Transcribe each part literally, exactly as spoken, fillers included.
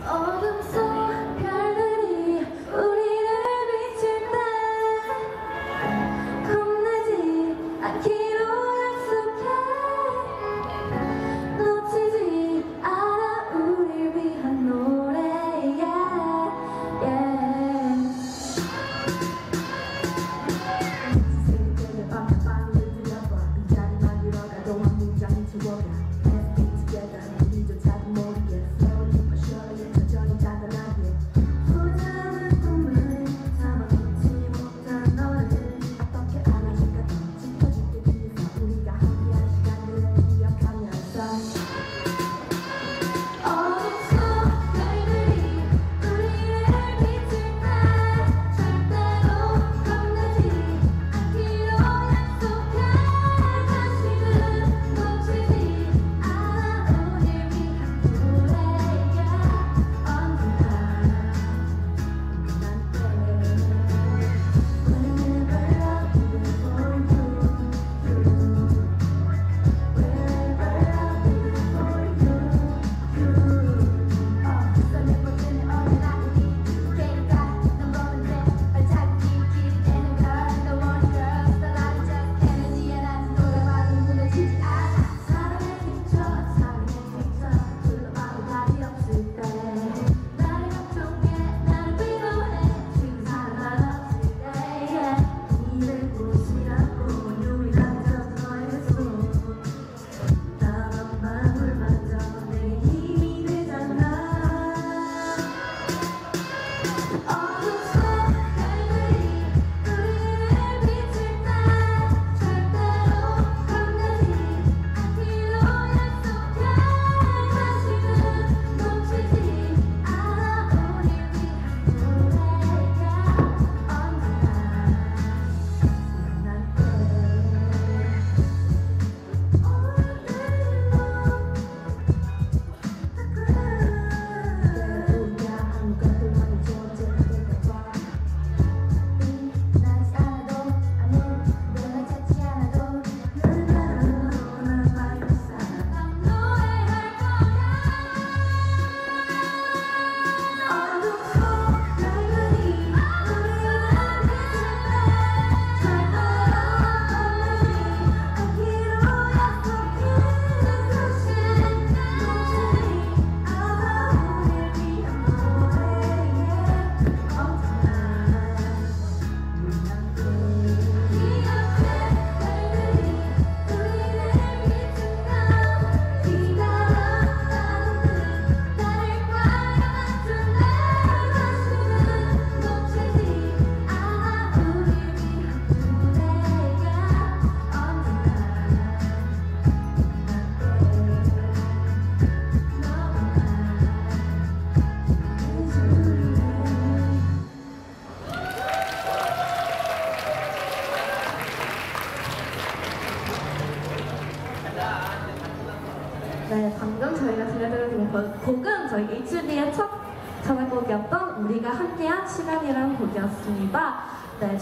어둠 속 별들이 우리를 비출 때 겁내지 않기로 약속해. 놓치지 않아 우릴 위한 노래. yeah, yeah. 세계의 밤밤을 들려봐. 이 자리만 들어가도 한 문장이 죽어가. Let's be together. 우리조차도 모르겠어. 네, 방금 저희가 들려드린 곡은 저희 에이치디의 첫 자작곡이었던 우리가 함께한 시간이라는 곡이었습니다. 네,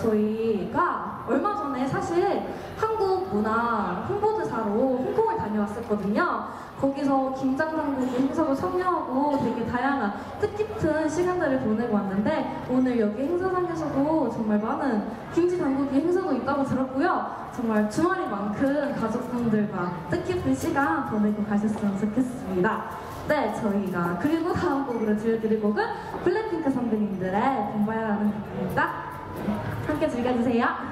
저희가 얼마 전에 사실 한국 문화 홍보대사로 홍콩을 다녀왔었거든요. 거기서 김장당국이 행사도 참여하고 되게 다양한 뜻깊은 시간들을 보내고 왔는데 오늘 여기 행사장에서도 정말 많은 김치 당국이 행사도 있다고 들었고요. 정말 주말이만큼 가족분들과 뜻깊은 시간 보내고 가셨으면 좋겠습니다. 네, 저희가 그리고 다음 곡으로 들려드릴 곡은 블랙핑크 선배님들의 봄바야라는 곡입니다. 함께 즐겨주세요.